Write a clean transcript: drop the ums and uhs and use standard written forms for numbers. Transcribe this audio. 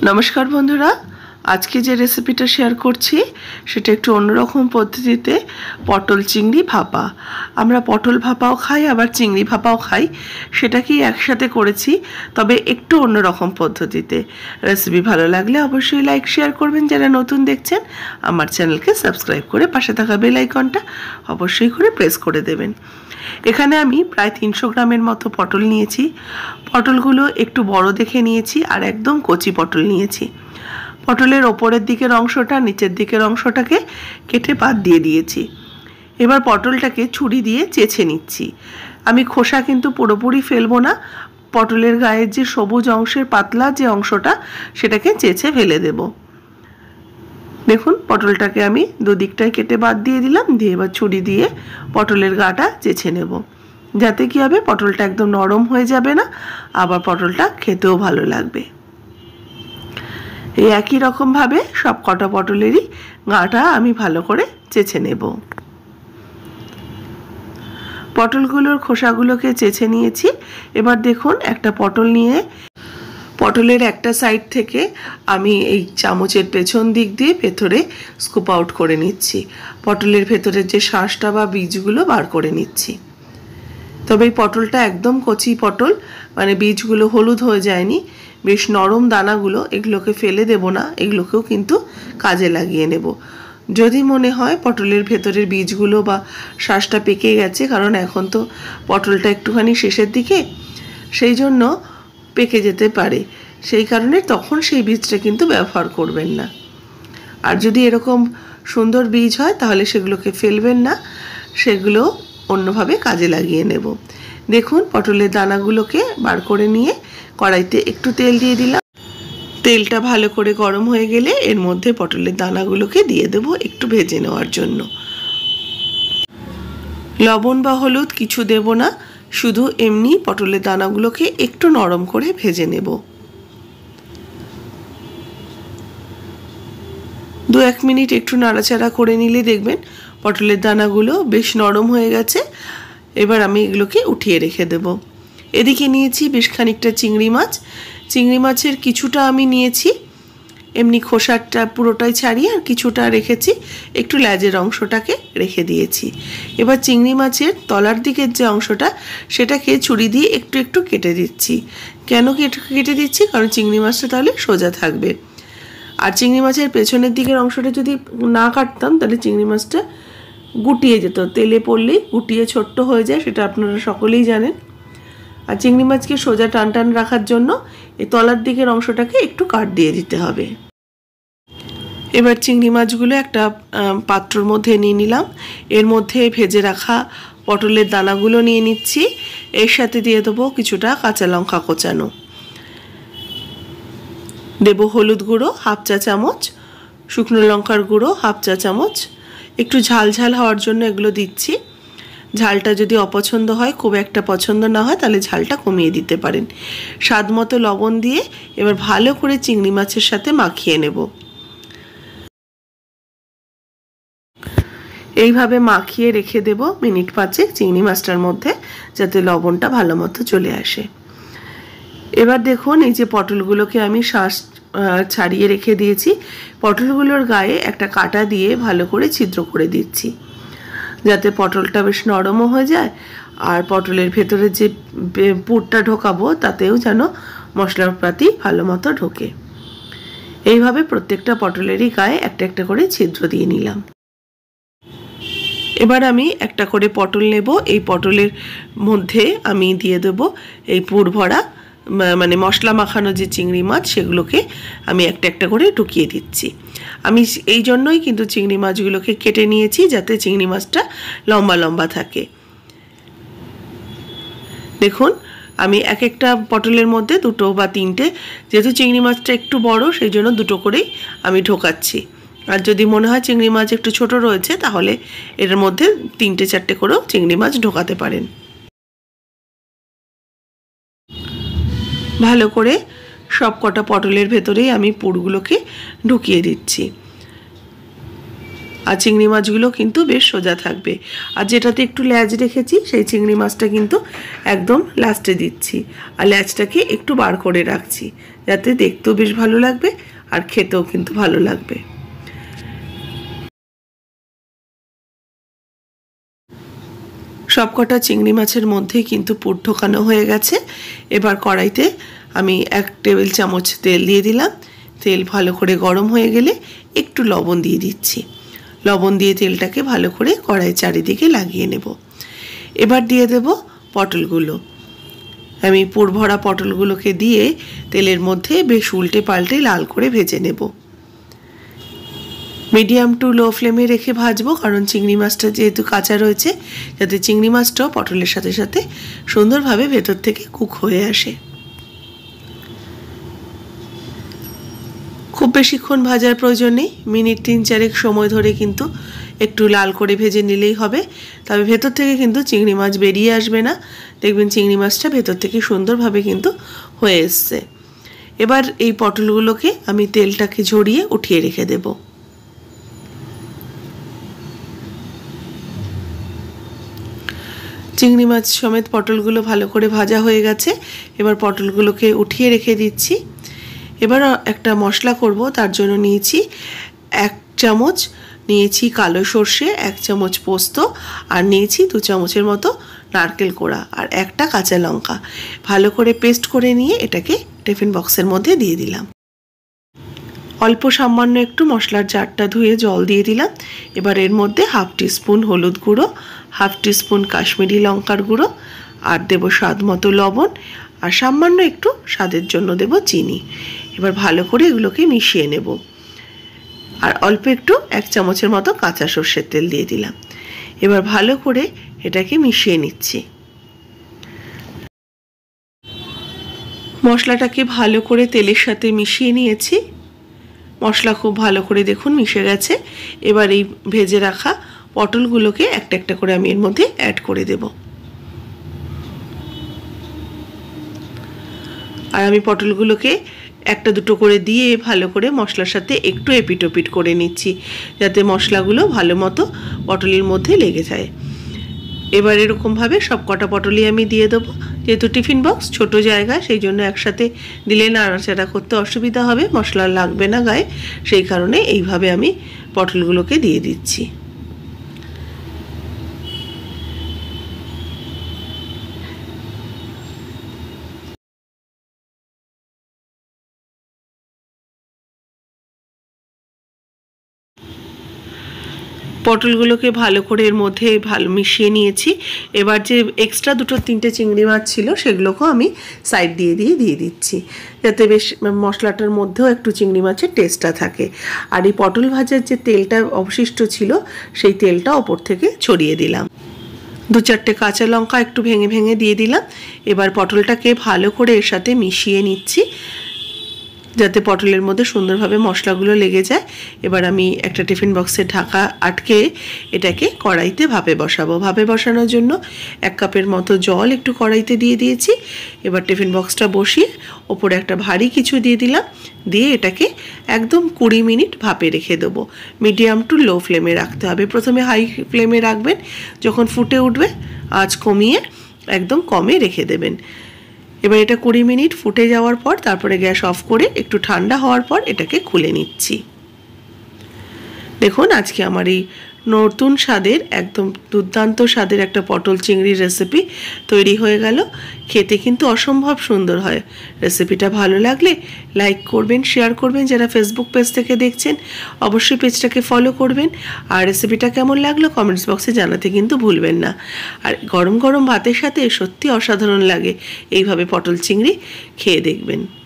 नमस्कार बंधुरा आज के जे रेसिपिटा शेयर करছি সেটা একটু অন্যরকম পদ্ধতিতে পটল চিংড়ি ভাপা। আমরা পটল ভাপাও খাই আবার চিংড়ি ভাপাও খাই, সেটাকেই একসাথে করেছি, তবে একটু অন্যরকম পদ্ধতিতে। রেসিপি ভালো লাগলে অবশ্যই লাইক শেয়ার করবেন, যারা নতুন দেখছেন আমার চ্যানেলকে সাবস্ক্রাইব করে পাশে থাকা বেল আইকনটা অবশ্যই করে প্রেস করে দেবেন। এখানে আমি প্রায় 300 গ্রামের মতো পটল নিয়েছি। পটলগুলো একটু বড় দেখে নিয়েছি আর একদম কচি পটল নিয়েছি। পটলের ওপরের দিকের অংশটা নিচের দিকের অংশটাকে কেটে বাদ দিয়ে দিয়েছি। এবার পটলটাকে ছুরি দিয়ে চেঁচে নিচ্ছি। আমি খোসা কিন্তু পুরোপুরি ফেলবো না, পটলের গায়ের যে সবুজ অংশের পাতলা যে অংশটা সেটাকে চেঁচে ফেলে দেব। দেখুন পটলটাকে আমি দুদিকটায় কেটে বাদ দিয়ে দিলাম, দিয়ে এবার ছুরি দিয়ে পটলের গাটা চেঁচে নেব, যাতে কি হবে পটলটা একদম নরম হয়ে যাবে না, আবার পটলটা খেতেও ভালো লাগবে। এই একই রকম ভাবে সব কটা পটলেরই গাটা আমি ভালো করে চেঁচে নেব। পটলগুলোর খোসাগুলোকে চেঁচে নিয়েছি। এবার দেখুন একটা পটল নিয়ে পটলের একটা সাইড থেকে আমি এই চামচের পেছন দিক দিয়ে ভেতরে স্কুপ আউট করে নিচ্ছি। পটলের ভেতরের যে শাঁসটা বা বীজগুলো বার করে নিচ্ছি। তবে এই পটলটা একদম কচি পটল, মানে বীজগুলো হলুদ হয়ে যায়নি, বেশ নরম দানাগুলো, এগুলোকে ফেলে দেব না, এগুলোকেও কিন্তু কাজে লাগিয়ে নেব। যদি মনে হয় পটলের ভেতরের বীজগুলো বা শাঁসটা পেকে গেছে, কারণ এখন তো পটলটা একটুখানি শেষের দিকে, সেই জন্য পেকে যেতে পারে, সেই কারণে তখন সেই বীজটা কিন্তু ব্যবহার করবেন না। আর যদি এরকম সুন্দর বীজ হয় তাহলে সেগুলোকে ফেলবেন না, সেগুলো অন্যভাবে কাজে লাগিয়ে নেব। দেখুন পটলের দানাগুলোকে বার করে নিয়ে কড়াইতে একটু তেল দিয়ে দিলাম। তেলটা ভালো করে গরম হয়ে গেলে এর মধ্যে পটলের দানাগুলোকে দিয়ে দেব একটু ভেজে নেওয়ার জন্য। লবণ বা হলুদ কিছু দেব না, শুধু এমনি পটলের দানাগুলোকে একটু নরম করে ভেজে নেব। 2-1 মিনিট একটু নাড়াচাড়া করে নিলে দেখবেন পটলের দানাগুলো বেশ নরম হয়ে গেছে। এবার আমি এগুলোকে উঠিয়ে রেখে দেব। এদিকে নিয়েছি বেশ খানিকটা চিংড়ি মাছ। চিংড়ি মাছের কিছুটা আমি নিয়েছি এমনি খোসাটা পুরোটাই ছাড়িয়ে, আর কিছুটা রেখেছি একটু লেজের অংশটাকে রেখে দিয়েছি। এবার চিংড়ি মাছের তলার দিকের যে অংশটা সেটাকে ছুরি দিয়ে একটু একটু কেটে দিচ্ছি। কেন কেটে দিচ্ছি? কারণ চিংড়ি মাছটা তাহলে সোজা থাকবে। আর চিংড়ি মাছের পেছনের দিকের অংশটা যদি না কাটতাম তাহলে চিংড়ি মাছটা গুটিয়ে যেত, তেলে পড়লেই গুটিয়ে ছোট্ট হয়ে যায়, সেটা আপনারা সকলেই জানেন। আর চিংড়ি মাছকে সোজা টান টান রাখার জন্য এই তলার দিকের অংশটাকে একটু কাট দিয়ে দিতে হবে। এবার চিংড়ি মাছগুলো একটা পাত্রর মধ্যে নিয়ে নিলাম। এর মধ্যে ভেজে রাখা পটলের দানাগুলো নিয়ে নিচ্ছি। এর সাথে দিয়ে দেবো কিছুটা কাঁচা লঙ্কা কোচানো, দেব হলুদ গুঁড়ো 1/2 চা চামচ, শুকনো লঙ্কার গুঁড়ো 1/2 চা চামচ। একটু ঝাল ঝাল হওয়ার জন্য এগুলো দিচ্ছি। ঝালটা যদি অপছন্দ হয়, খুব একটা পছন্দ না হয়, তাহলে ঝালটা কমিয়ে দিতে পারেন। স্বাদ মতো লবণ দিয়ে এবার ভালো করে চিংড়ি মাছের সাথে মাখিয়ে নেব। এইভাবে মাখিয়ে রেখে দেব মিনিট 5 চিংড়ি মাছটার মধ্যে, যাতে লবণটা ভালো মতো চলে আসে। এবার দেখুন এই যে পটলগুলোকে আমি শাঁস ছাড়িয়ে রেখে দিয়েছি, পটলগুলোর গায়ে একটা কাঁটা দিয়ে ভালো করে ছিদ্র করে দিচ্ছি, যাতে পটলটা বেশ নরমও হয়ে যায়, আর পটলের ভেতরে যে পুরটা ঢোকাবো তাতেও যেন মশলাপাতি ভালো মতো ঢোকে। এইভাবে প্রত্যেকটা পটলেরই গায়ে একটা একটা করে ছিদ্র দিয়ে নিলাম। এবার আমি একটা করে পটল নেব। এই পটলের মধ্যে আমি দিয়ে দেব এই পুর ভরা মানে মশলা মাখানো যে চিংড়ি মাছ, সেগুলোকে আমি একটা একটা করে ঢুকিয়ে দিচ্ছি। আমি এই জন্যই কিন্তু চিংড়ি মাছগুলোকে কেটে নিয়েছি, যাতে চিংড়ি মাছটা লম্বা লম্বা থাকে। দেখুন আমি এক একটা পটলের মধ্যে 2 বা 3টে, যেহেতু চিংড়ি মাছটা একটু বড় সেই জন্য 2টো করেই আমি ঢোকাচ্ছি। আর যদি মনে হয় চিংড়ি মাছ একটু ছোট রয়েছে তাহলে এর মধ্যে 3-4টে করেও চিংড়ি মাছ ঢোকাতে পারেন। ভালো করে সব কটা পটলের ভেতরেই আমি পুরগুলোকে ঢুকিয়ে দিচ্ছি। আর চিংড়ি মাছগুলো কিন্তু বেশ সোজা থাকবে। আর যেটাতে একটু ল্যাজ রেখেছি সেই চিংড়ি মাছটা কিন্তু একদম লাস্টে দিচ্ছি, আর ল্যাজটাকে একটু বার করে রাখছি, যাতে দেখতেও বেশ ভালো লাগবে আর খেতেও কিন্তু ভালো লাগবে। সবকটা চিংড়ি মাছের মধ্যে কিন্তু পুর ঢোকানো হয়ে গেছে। এবার কড়াইতে আমি 1 টেবিল চামচ তেল দিয়ে দিলাম। তেল ভালো করে গরম হয়ে গেলে একটু লবণ দিয়ে দিচ্ছি। লবণ দিয়ে তেলটাকে ভালো করে কড়াইয়ের চারিদিকে লাগিয়ে নেব। এবার দিয়ে দেব পটলগুলো। আমি পুর ভরা পটলগুলোকে দিয়ে তেলের মধ্যে বেশ উল্টে পাল্টে লাল করে ভেজে নেব। মিডিয়াম টু লো ফ্লেমে রেখে ভাজবো, কারণ চিংড়ি মাছটা যেহেতু কাঁচা রয়েছে, যাতে চিংড়ি মাছটাও পটলের সাথে সাথে সুন্দরভাবে ভেতর থেকে কুক হয়ে আসে। খুব বেশিক্ষণ ভাজার প্রয়োজন নেই, মিনিট 3-4 সময় ধরে কিন্তু একটু লাল করে ভেজে নিলেই হবে। তবে ভেতর থেকে কিন্তু চিংড়ি মাছ বেরিয়ে আসবে না, দেখবেন চিংড়ি মাছটা ভেতর থেকে সুন্দরভাবে কিন্তু হয়ে এসছে। এবার এই পটলগুলোকে আমি তেলটাকে ঝরিয়ে উঠিয়ে রেখে দেব। চিংড়ি মাছ সমেত পটলগুলো ভালো করে ভাজা হয়ে গেছে। এবার পটলগুলোকে উঠিয়ে রেখে দিচ্ছি। এবার একটা মশলা করব, তার জন্য নিয়েছি 1 চামচ নিয়েছি কালো সর্ষে, 1 চামচ পোস্ত, আর নিয়েছি 2 চামচের মতো নারকেল কোড়া আর 1টা কাঁচা লঙ্কা। ভালো করে পেস্ট করে নিয়ে এটাকে টিফিন বক্সের মধ্যে দিয়ে দিলাম। অল্প সামান্য একটু মশলার জারটা ধুয়ে জল দিয়ে দিলাম। এবার এর মধ্যে 1/2 টিস্পুন হলুদ গুঁড়ো, 1/2 টিস্পুন কাশ্মীরি লঙ্কার গুঁড়ো, আর দেব স্বাদ মতো লবণ, আর সামান্য একটু স্বাদের জন্য দেব চিনি। এবার ভালো করে এগুলোকে মিশিয়ে নেব। আর অল্প একটু 1 চামচের মতো কাঁচা সর্ষের তেল দিয়ে দিলাম। এবার ভালো করে এটাকে মিশিয়ে নিচ্ছি। মশলাটাকে ভালো করে তেলের সাথে মিশিয়ে নিয়েছি। মশলা খুব ভালো করে দেখুন মিশে গেছে। এবার এই ভেজে রাখা পটলগুলোকে একটা একটা করে আমি এর মধ্যে অ্যাড করে দেব। আর আমি পটলগুলোকে 1-2 করে দিয়ে ভালো করে মশলার সাথে একটু এপিটোপিট করে নিচ্ছি, যাতে মশলাগুলো ভালো মতো পটলের মধ্যে লেগে যায়। এবার এরকমভাবে সব কটা পটলই আমি দিয়ে দেবো। যেহেতু টিফিন বক্স ছোট জায়গা, সেই জন্য একসাথে দিলে নাড়াচাড়া করতে অসুবিধা হবে, মশলা লাগবে না গায়ে, সেই কারণে এইভাবে আমি পটলগুলোকে দিয়ে দিচ্ছি। পটলগুলোকে ভালো করে এর মধ্যে ভালো মিশিয়ে নিয়েছি। এবার যে এক্সট্রা 2-3টে চিংড়ি মাছ ছিল সেগুলোকেও আমি সাইড দিয়ে দিচ্ছি, যাতে বেশ মশলাটার মধ্যেও একটু চিংড়ি মাছের টেস্টটা থাকে। আর এই পটল ভাজার যে তেলটা অবশিষ্ট ছিল সেই তেলটা ওপর থেকে ছড়িয়ে দিলাম। 2-4টে কাঁচা লঙ্কা একটু ভেঙে ভেঙে দিয়ে দিলাম। এবার পটলটাকে ভালো করে এর সাথে মিশিয়ে নিচ্ছি, যাতে পটলের মধ্যে সুন্দরভাবে মশলাগুলো লেগে যায়। এবার আমি একটা টিফিন বক্সের ঢাকা আটকে এটাকে কড়াইতে ভাপে বসাবো। ভাপে বসানোর জন্য 1 কাপের মতো জল একটু কড়াইতে দিয়ে দিয়েছি। এবার টিফিন বক্সটা বসিয়ে ওপরে একটা ভারী কিছু দিয়ে দিলাম, দিয়ে এটাকে একদম 20 মিনিট ভাপে রেখে দেবো। মিডিয়াম টু লো ফ্লেমে রাখতে হবে। প্রথমে হাই ফ্লেমে রাখবেন, যখন ফুটে উঠবে আঁচ কমিয়ে একদম কমে রেখে দেবেন। এবার এটা 20 মিনিট ফুটে যাওয়ার পর তারপরে গ্যাস অফ করে একটু ঠান্ডা হওয়ার পর এটাকে খুলে নিচ্ছি। দেখুন আজকে আমার এই নতুন স্বাদের একদম দুর্দান্ত স্বাদের একটা পটল চিংড়ির রেসিপি তৈরি হয়ে গেল। খেতে কিন্তু অসম্ভব সুন্দর হয়। রেসিপিটা ভালো লাগলে লাইক করবেন, শেয়ার করবেন। যারা ফেসবুক পেজ থেকে দেখছেন অবশ্যই পেজটাকে ফলো করবেন। আর রেসিপিটা কেমন লাগলো কমেন্টস বক্সে জানাতে কিন্তু ভুলবেন না। আর গরম গরম ভাতের সাথে সত্যি অসাধারণ লাগে। এইভাবে পটল চিংড়ি খেয়ে দেখবেন।